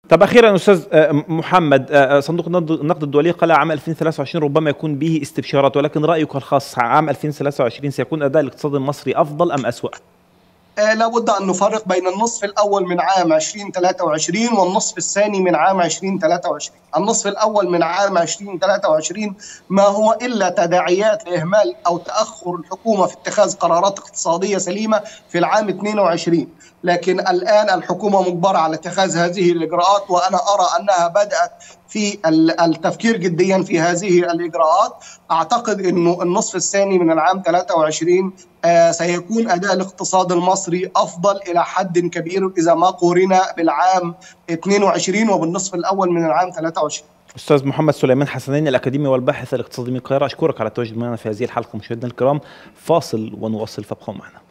طب اخيرا استاذ محمد، صندوق النقد الدولي قال عام 2023 ربما يكون به استبشارات، ولكن رايك الخاص عام 2023 سيكون اداء الاقتصاد المصري افضل ام اسوأ؟ لابد أن نفرق بين النصف الأول من عام 2023 والنصف الثاني من عام 2023. النصف الأول من عام 2023 ما هو إلا تداعيات لإهمال أو تأخر الحكومة في اتخاذ قرارات اقتصادية سليمة في العام 22، لكن الآن الحكومة مجبرة على اتخاذ هذه الإجراءات، وأنا أرى أنها بدأت في التفكير جديا في هذه الإجراءات. أعتقد أنه النصف الثاني من العام 23 سيكون أداء الاقتصاد المصري أفضل إلى حد كبير إذا ما قورن بالعام 22 وبالنصف الأول من العام 23. أستاذ محمد سليمان حسنين، الأكاديمي والباحث الاقتصادي من القاهرة، أشكرك على التواجد معنا في هذه الحلقة. مشاهدينا الكرام، فاصل ونواصل، فابقوا معنا.